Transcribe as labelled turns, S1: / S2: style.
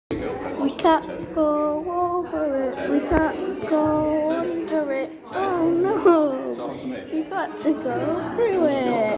S1: We can't go over it. We can't go under it. Oh no! We got to go through it.